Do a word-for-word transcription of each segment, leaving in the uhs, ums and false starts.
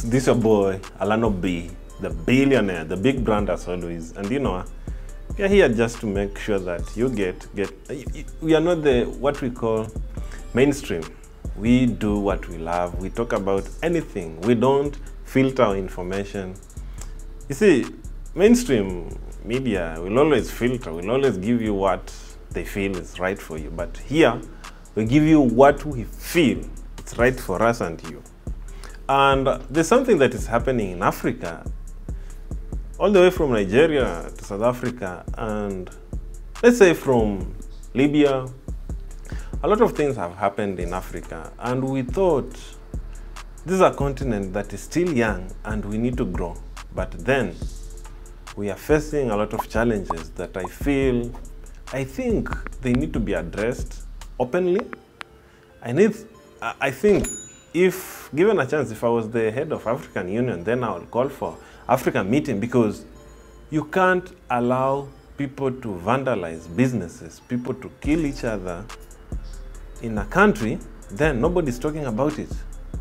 This your boy, Alano B, the billionaire, the big brand as always. And you know, we are here just to make sure that you get, get, we are not the, what we call mainstream. We do what we love. We talk about anything. We don't filter our information. You see, mainstream media will always filter, will always give you what they feel is right for you. But here, we give you what we feel it's right for us and you. And there's something that is happening in Africa, all the way from Nigeria to South Africa, and let's say from Libya. A lot of things have happened in Africa, and we thought this is a continent that is still young and we need to grow. But then we are facing a lot of challenges that I feel, I think they need to be addressed openly. I need, I think if given a chance, if I was the head of African Union, then I would call for African meeting, because you can't allow people to vandalize businesses, people to kill each other in a country, then nobody's talking about it.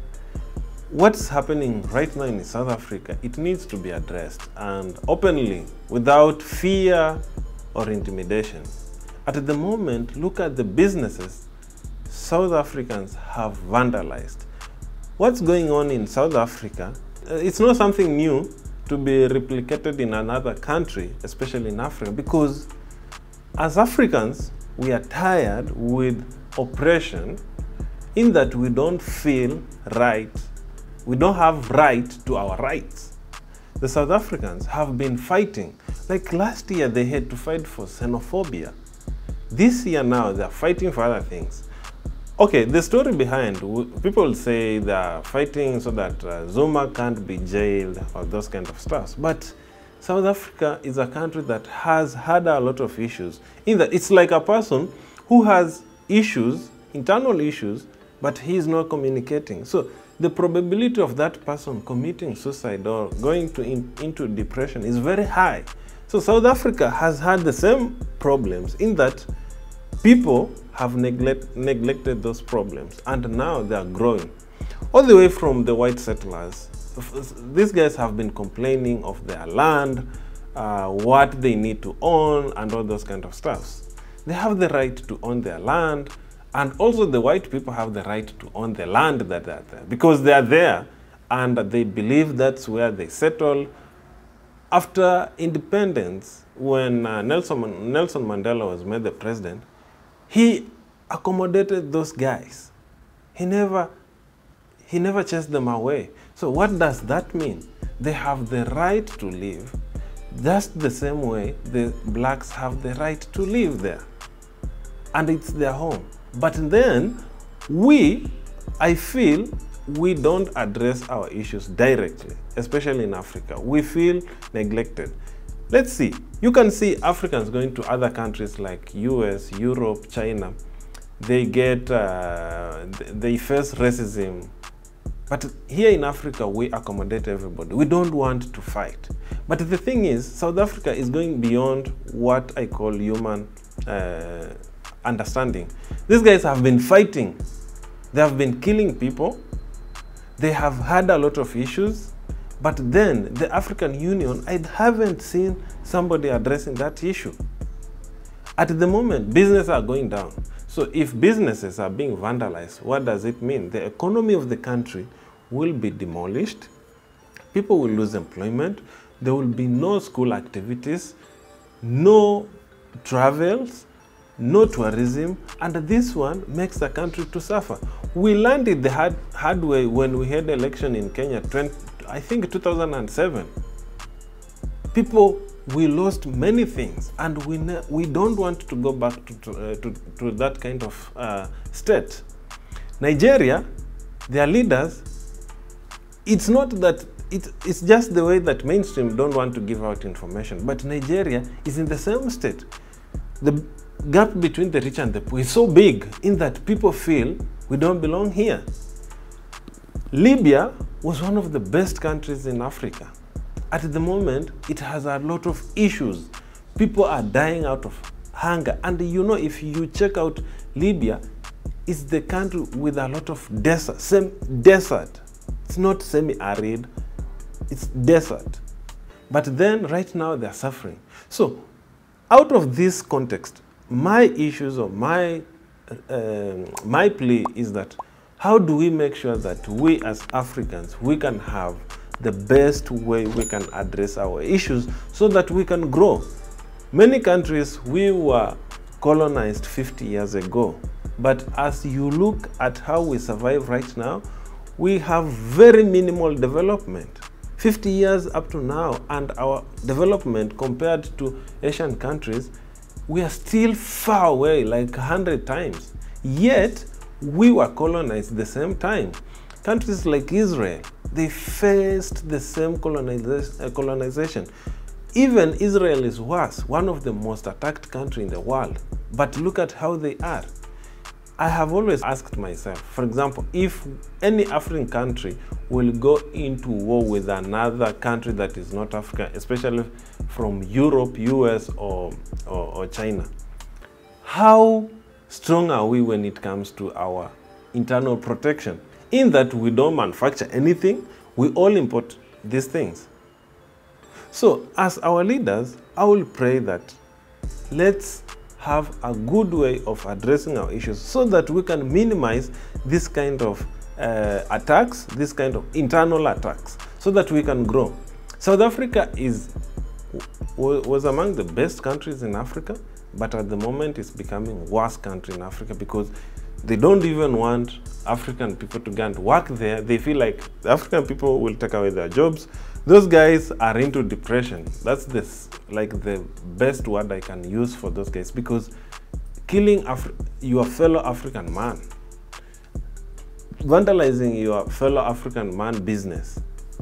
What's happening right now in South Africa, it needs to be addressed, and openly, without fear or intimidation. At the moment, look at the businesses South Africans have vandalized. What's going on in South Africa, uh, it's not something new to be replicated in another country, especially in Africa, because as Africans, we are tired with oppression, in that we don't feel right. We don't have right to our rights. The South Africans have been fighting. Like last year, they had to fight for xenophobia. This year now, they're fighting for other things. Okay, the story behind, people say they're fighting so that uh, Zuma can't be jailed or those kind of stuff. But South Africa is a country that has had a lot of issues. In that it's like a person who has issues, internal issues, but he is not communicating. So the probability of that person committing suicide or going to in, into depression is very high. So South Africa has had the same problems, in that people have neglect, neglected those problems, and now they are growing. All the way from the white settlers, these guys have been complaining of their land, uh, what they need to own, and all those kind of stuffs. They have the right to own their land, and also the white people have the right to own the land that they are there, because they are there and they believe that's where they settle. After independence, when uh, Nelson, Nelson Mandela was made the president, he accommodated those guys. He never, he never chased them away. So what does that mean? They have the right to live just the same way the blacks have the right to live there. And it's their home. But then we, I feel, we don't address our issues directly, especially in Africa. We feel neglected. Let's see, you can see Africans going to other countries like U S, Europe, China. They get, uh, they face racism. But here in Africa, we accommodate everybody. We don't want to fight. But the thing is, South Africa is going beyond what I call human uh, understanding. These guys have been fighting. They have been killing people. They have had a lot of issues. But then the African Union, I haven't seen somebody addressing that issue. At the moment, businesses are going down. So if businesses are being vandalized, what does it mean? The economy of the country will be demolished. People will lose employment. There will be no school activities, no travels, no tourism, and this one makes the country to suffer. We learned it the hard, hard way when we had election in Kenya, twenty, I think two thousand seven. People, we lost many things, and we, we don't want to go back to, to, uh, to, to that kind of uh, state. Nigeria, their leaders, it's not that, it, it's just the way that mainstream don't want to give out information, but Nigeria is in the same state. The gap between the rich and the poor is so big, in that people feel we don't belong here. Libya was one of the best countries in Africa. At the moment, it has a lot of issues. People are dying out of hunger. And you know, if you check out Libya, it's the country with a lot of desert, same desert, It's not semi-arid, it's desert. But then right now they're suffering. So out of this context, my issues or my, uh, my plea is that how do we make sure that we as Africans, we can have the best way we can address our issues so that we can grow. Many countries, we were colonized fifty years ago. But as you look at how we survive right now, we have very minimal development. fifty years up to now, and our development compared to Asian countries, we are still far away, like a hundred times. Yet, we were colonized the same time. Countries like Israel, they faced the same coloniza- colonization. Even Israel is worse, one of the most attacked countries in the world. But look at how they are. I have always asked myself, for example, if any African country will go into war with another country that is not Africa, especially from Europe, U S, or, or, or China, how strong are we when it comes to our internal protection? In that we don't manufacture anything, we all import these things. So as our leaders, I will pray that let's have a good way of addressing our issues so that we can minimize this kind of uh, attacks, this kind of internal attacks, so that we can grow. South Africa is was among the best countries in Africa, but at the moment it's becoming worst country in Africa because they don't even want African people to go and work there. They feel like the African people will take away their jobs. Those guys are into depression. That's this, like the best word I can use for those guys, because killing Af your fellow African man, vandalizing your fellow African man business,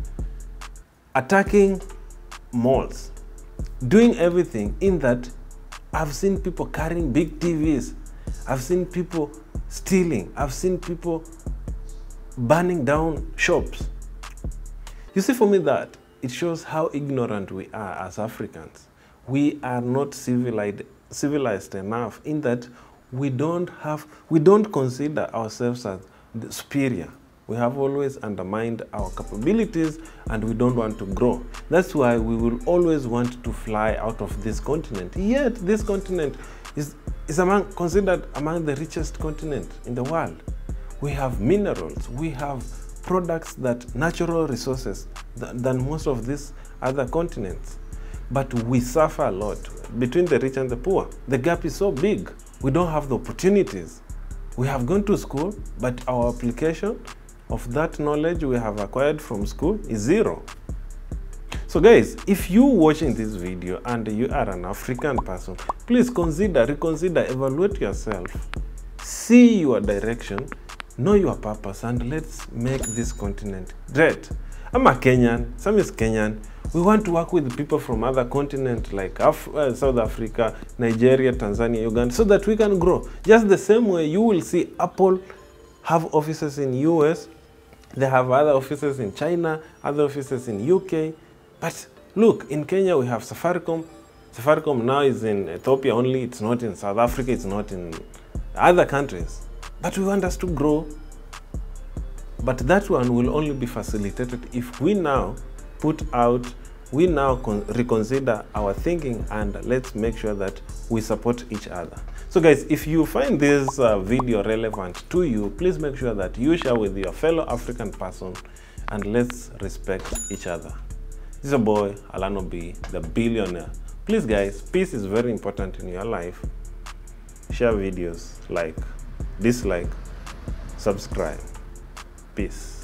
attacking malls, doing everything in that. I've seen people carrying big T Vs. I've seen people stealing. I've seen people burning down shops. You see, for me, that it shows how ignorant we are as Africans. We are not civilized, civilized enough in that we don't have, we don't consider ourselves as superior. We have always undermined our capabilities and we don't want to grow. That's why we will always want to fly out of this continent. Yet this continent is, is among, considered among the richest continent in the world. We have minerals, we have products that natural resources th than most of these other continents. But we suffer a lot between the rich and the poor. The gap is so big. We don't have the opportunities. We have gone to school, but our application of that knowledge we have acquired from school is zero. So guys, if you watching this video and you are an African person, please consider, reconsider, evaluate yourself, see your direction, know your purpose, and let's make this continent great. I'm a Kenyan, Sam is Kenyan. We want to work with people from other continents like Af uh, South Africa, Nigeria, Tanzania, Uganda, so that we can grow. Just the same way you will see Apple have offices in U S, they have other offices in China, other offices in U K. But look, in Kenya we have Safaricom. Safaricom now is in Ethiopia only, it's not in South Africa, it's not in other countries. But we want us to grow. But that one will only be facilitated if we now put out, we now reconsider our thinking, and let's make sure that we support each other. So guys, if you find this uh, video relevant to you, please make sure that you share with your fellow African person, and let's respect each other. This is a boy, Alano B, the billionaire. Please guys, peace is very important in your life. Share videos, like, dislike, subscribe. Peace.